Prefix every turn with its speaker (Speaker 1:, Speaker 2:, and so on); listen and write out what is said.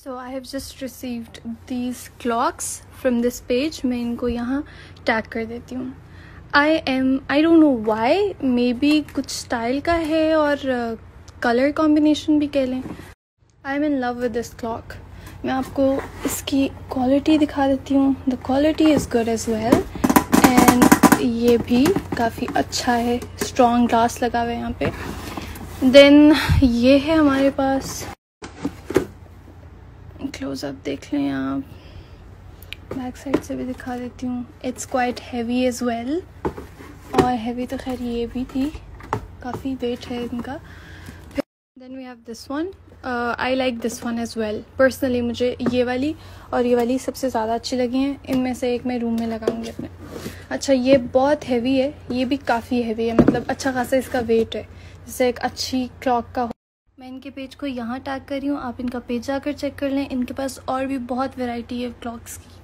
Speaker 1: So I have just received these clocks from this page. मैं इनको यहाँ tag कर देती हूँ. I don't know why, maybe कुछ स्टाइल का है और कलर कॉम्बिनेशन भी कह लें. I'm in love with this clock. मैं आपको इसकी क्वालिटी दिखा देती हूँ. The quality is good as well. And ये भी काफ़ी अच्छा है. Strong glass लगा हुआ है यहाँ पे. Then ये है हमारे पास. क्लोज़अप देख लें आप. बैक साइड से भी दिखा देती हूँ. It's quite heavy as well. और हैवी तो खैर ये भी थी, काफ़ी वेट है इनका. Then we have this one. I like this one as well. Personally मुझे ये वाली और ये वाली सबसे ज़्यादा अच्छी लगी हैं. इनमें से एक मैं रूम में लगाऊंगी अपने. अच्छा, ये बहुत हैवी है. ये भी काफ़ी हैवी है, मतलब अच्छा खासा इसका वेट है, जैसे एक अच्छी क्लॉक का. मैं इनके पेज को यहाँ टैग कर रही हूँ. आप इनका पेज जाकर चेक कर लें. इनके पास और भी बहुत वैरायटी है क्लॉक्स की.